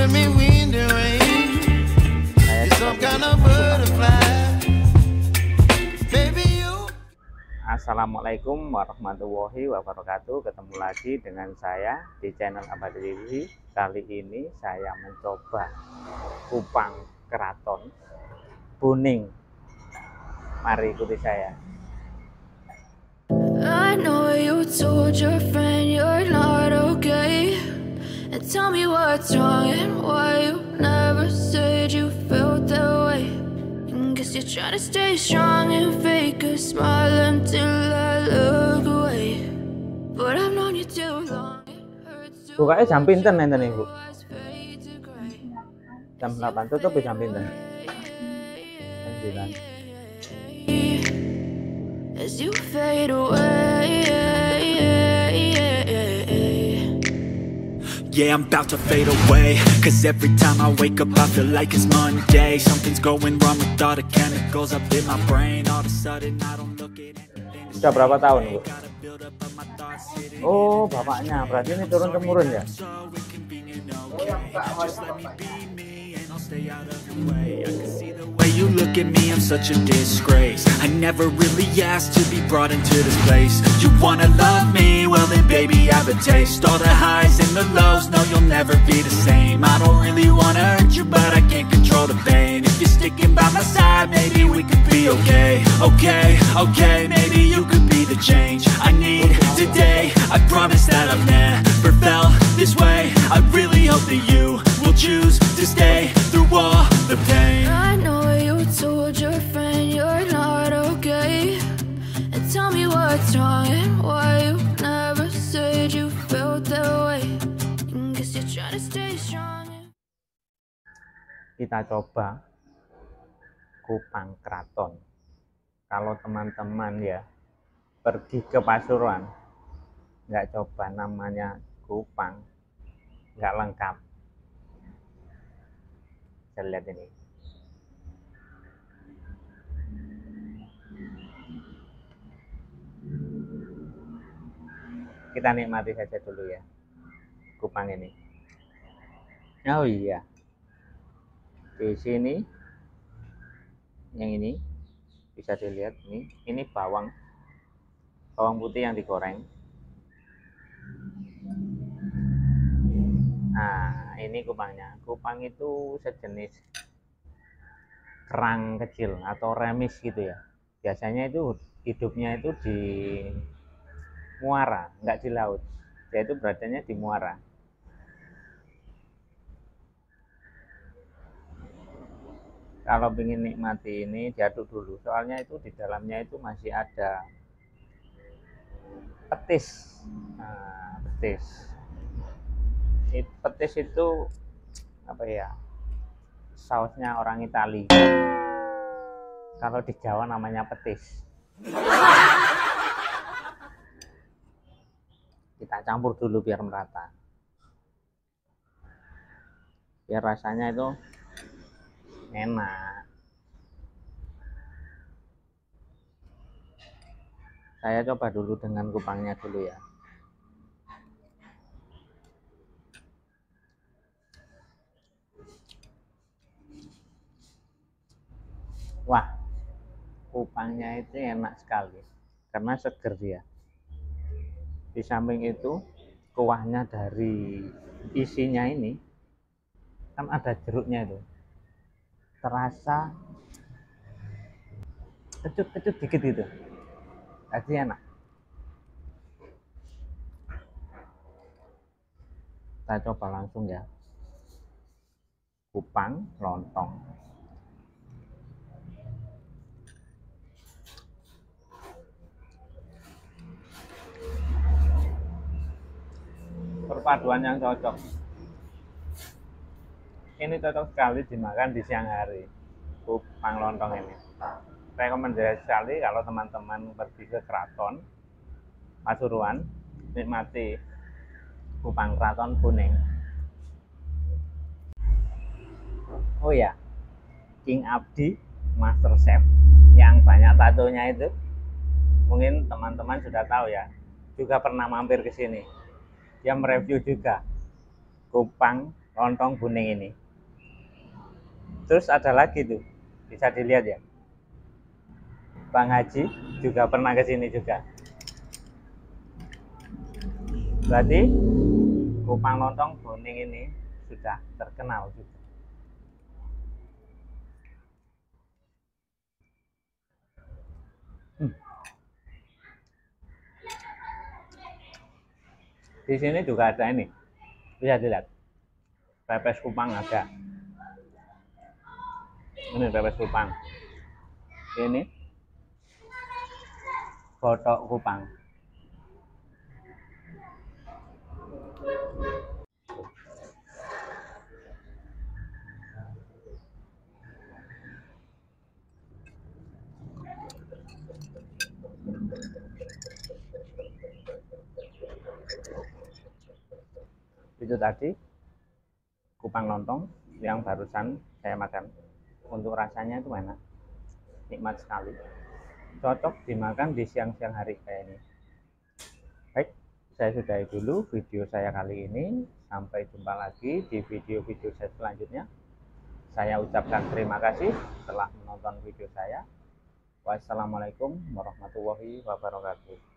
me wind and rain. You're some kind of butterfly. Baby, you. Assalamualaikum warahmatullahi wabarakatuh. Ketemu lagi dengan saya di channel Abadi TV. Kali ini saya mencoba kupang keraton kuning. Mari ikuti saya. I know you told your friend you're not okay, and tell me what's wrong and why you never said you felt that way. And guess you're trying to stay strong and fake a smile until I look away. But I've known you too long. Bukanya jam pinten enten Ibu? Jam 8 tutup jam pinten? Jam 9. As you fade away, yeah, I'm about to fade away. Cause every time I wake up I feel like it's Monday. Something's going wrong with all the chemicals up in my brain. All of a sudden I don't look at anything. Sudah berapa tahun Bu? Oh bapaknya, berarti ini turun temurun ya? You look at me, I'm such a disgrace. I never really asked to be brought into this place. You wanna love me? Well then baby I have a taste. All the highs and the lows, no you'll never be the same. I don't really wanna hurt you but I can't control the pain. If you're sticking by my side, maybe we could be okay. Okay, maybe you could be the change I need today. I promise that I've never felt this way. I really hope that you will choose to stay through all the pain. I know you told your friend you're not okay, and tell me what's wrong and why you never said you felt that way. And guess you're trying to stay strong. Kita coba kupang keraton. Kalau teman-teman ya pergi ke Pasuruan nggak coba namanya kupang, nggak lengkap. Saya lihat ini. Kita nikmati saja dulu ya kupang ini. Oh iya, di sini yang ini bisa dilihat ini bawang putih yang digoreng. Nah ini kupangnya. Kupang itu sejenis kerang kecil atau remis gitu ya. Biasanya itu hidupnya itu di muara, nggak di laut. Dia itu beradanya di muara. Kalau ingin nikmati ini diaduk dulu, soalnya itu di dalamnya itu masih ada petis. Nah, petis itu apa ya, sausnya orang Itali. Kalau di Jawa namanya petis. Kita campur dulu biar merata, biar rasanya itu enak. Saya coba dulu dengan kupangnya dulu ya. Wah, kupangnya itu enak sekali karena seger dia. Di samping itu kuahnya dari isinya ini kan ada jeruknya itu, terasa kecut-kecut dikit gitu, jadi enak. Kita coba langsung ya, kupang lontong. Perpaduan yang cocok. Ini cocok sekali dimakan di siang hari. Kupang lontong ini rekomendasi sekali kalau teman-teman pergi ke keraton Pasuruan, nikmati kupang keraton kuning. Oh ya, King Abdi Master Chef yang banyak tatonya itu mungkin teman-teman sudah tahu ya, juga pernah mampir ke sini. Dia mereview juga kupang lontong kuning ini. Terus ada lagi tuh, bisa dilihat ya, Bang Haji juga pernah ke sini juga. Berarti Kupang lontong kuning ini sudah terkenal juga. Di sini juga ada ini, bisa dilihat, pepes Kupang ada. Ini pepes Kupang, ini botok Kupang. Itu tadi Kupang lontong yang barusan saya makan. Untuk rasanya itu enak, nikmat sekali, cocok dimakan di siang-siang hari kayak ini. Baik, saya sudahi dulu video saya kali ini. Sampai jumpa lagi di video-video saya selanjutnya. Saya ucapkan terima kasih telah menonton video saya. Wassalamualaikum warahmatullahi wabarakatuh.